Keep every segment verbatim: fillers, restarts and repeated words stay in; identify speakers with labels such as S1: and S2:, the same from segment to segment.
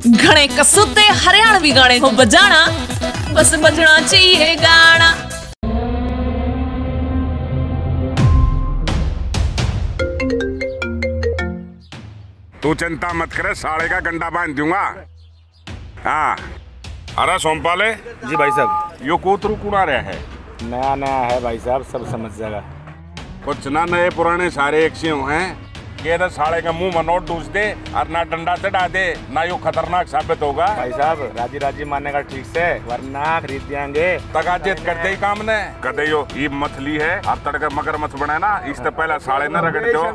S1: घने कसूते हरियाणवी गाने को बजाना, बस बजना चाहिए गाना।
S2: तू चिंता मत करे, साले का गंडा बांध दूंगा। हाँ अरे सोमपाले
S3: जी भाई साहब,
S2: यो कोतरू कुड़ा रहा है?
S3: नया नया है भाई साहब, सब समझ जाएगा।
S2: कुछ ना नए पुराने सारे एक से हैं कि साले का मुंह में नोट डूस दे और ना डंडा चढ़ा दे, ना यो खतरनाक साबित होगा।
S3: भाई साहब राजी राजी मानने का ठीक से, वरना खरीद देंगे।
S2: तगाजेत करते ही काम ने कदे यो ये मछली है और तड़के मगर मत बनाए ना, इससे पहले साले न रगड़ दो।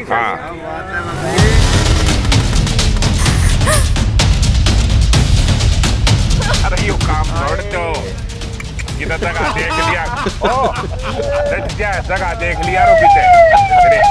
S2: अरे यो काम छोड़ दो, किधर जगह देख लिया? ओ क्या जगह देख लिया रो पीछे।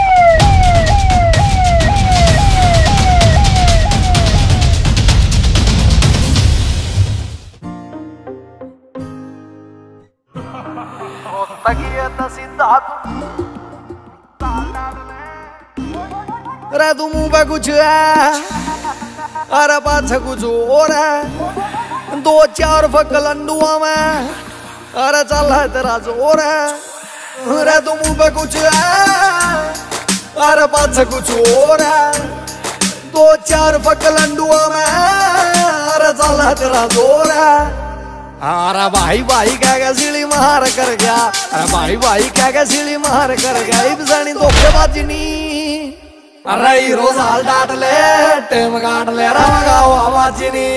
S4: अरे तू मुंह पे कुछ है, अरे पाछे कुछ और है, दो चार फक लंडुआ में, अरे चल है तेरा जोर है। अरे तू मुंह पे कुछ है, अरे पाछे कुछ और है, दो चार फक लंडुआ में, अरे चल है तेरा जोर है। अरे भाई भाई क्या क्या सीढ़ी मार कर गया, अरे भाई भाई क्या क्या सीढ़ी मार कर गया, इब्सानी धोखेबाजी नी। अरे हीरो साल डाट ले, टेम काट ले, रमगाओ आवाजी नी।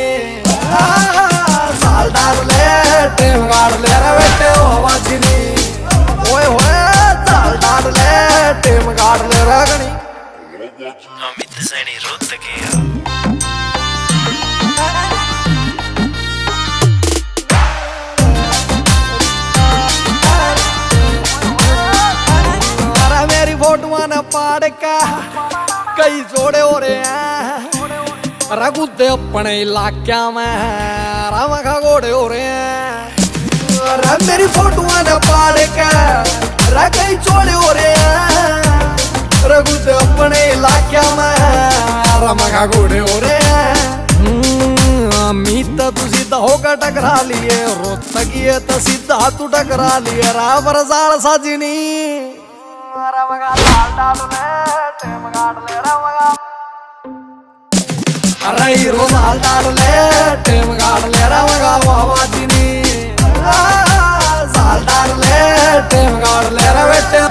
S4: साल डाट ले, टेम काट ले, रे बेटे आवाजी नी। ओए होए साल डाट ले, टेम काट ले, रे गणी।
S5: अमित सैनी रुत के
S4: फोटुआ ने पाड़ का कई जोड़े हो रहे हैं, रघुते अपने इलाके में रामखा घोड़े हो रहे हैं। मेरी फोटुआ ने पाड़ का कई जोड़े हो रहे हैं, रघुते अपने इलाके में रामखा घोड़े हो रहे हैं। अमित तू सीधा होकर टकरा लिए, रोहतकी तो सीधा तू टकरा लिए, रावर साल साजिनी। अरे हीरो साल डाल ले, टेम काट ले, रमगा आवाजी नी। साल डाल ले, टेम काट ले, रे बेटे।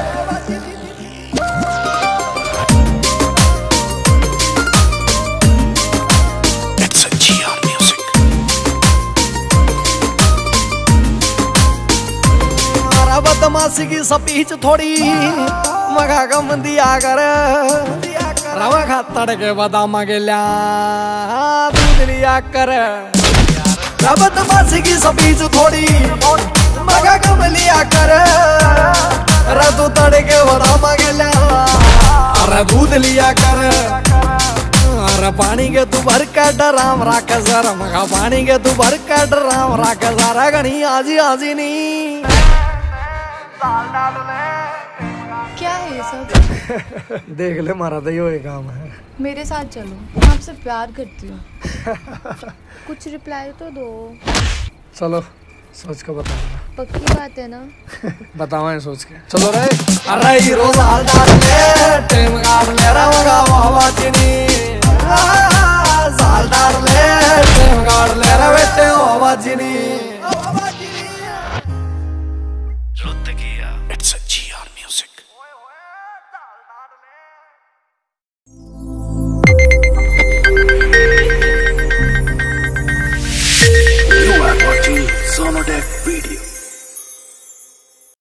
S4: बदमाशी की स्पीच थोड़ी मगा कम दिया कर, रवा खा तड़के बदाम के लिया दूध लिया कर। बदमाशी की स्पीच थोड़ी मगा कम लिया कर, तू तड़के बदाम के लिया अरे दूध लिया कर। अरे पानी के तू भर का डराम राख सर, मगा पानी के तू भर का डराम राख सारा गणी आजी आजी नी।
S6: क्या है ये सब?
S4: देख ले मारा तो ये काम है।
S6: मेरे साथ चलो, मैं आपसे प्यार करती हूँ। कुछ रिप्लाई तो दो। चलो
S4: सोच के बताऊंगा।
S6: पक्की बात है ना?
S4: बतावा सोच के। चलो रे। अरे हीरो साल डाल ले, टेम काट ले, रमगा आवाजी नी। साल डाल ले, टेम काट ले, रे बेटे आवाजी नी।
S5: It's a G R music. You are watching Sonodec video.